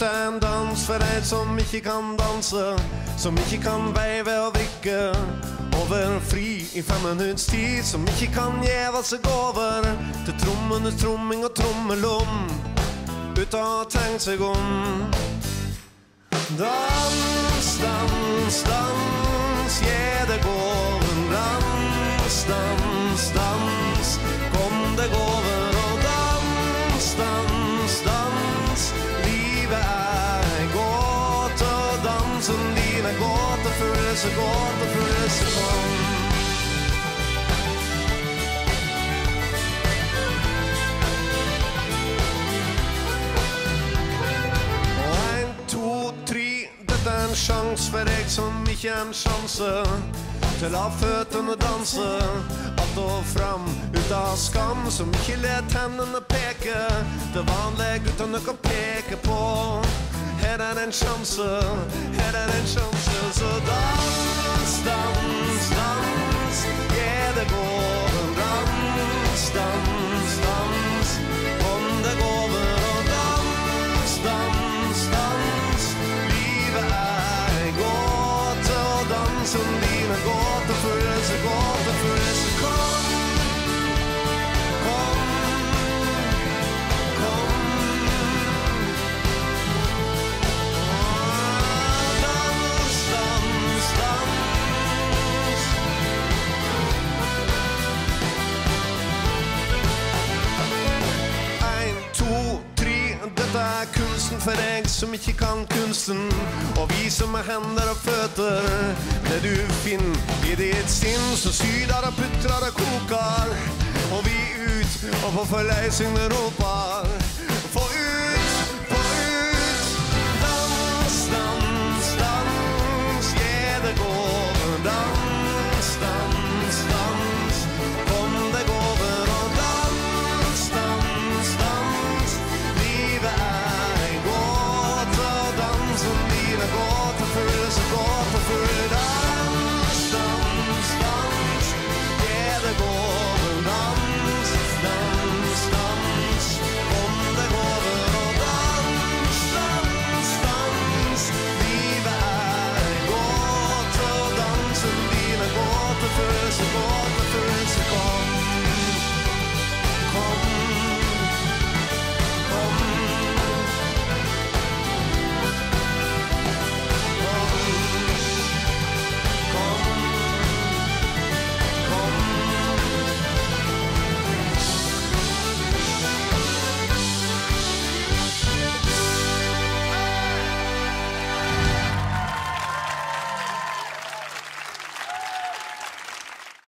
Dette en dans for deg som ikke kan danse, som ikke kan veive og vrikke over fri i 5 minutters tid, som ikke kan gjeve seg over til trommenes tromming og trommelom ut og tenkt seg om. Dans, dans, dans, ja det går en dans, dans, dans, kom det går over og dans, dans, dans, livet gåt og dansen din gåt og følelse kom. Dette en sjans for deg som ikke en sjanse til å føttene danse alt og fram ut av skam, som ikke let hendene peke det vanlige uten noe å peke på. Her en sjanse, så dans, dans, dans, ja det går en dans, dans, dans, om det går over og dans, dans, dans, gåt og dansen din gåt og følelse kom, kom, kom. Dans, dans, dans. 1, 2, 3, dette kunsten for deg som ikke kan kunsten, og vise med hender og føtter det du finner i ditt sinn, så syder og puttrer og koker, og vi ut og på forløsning roper, få ut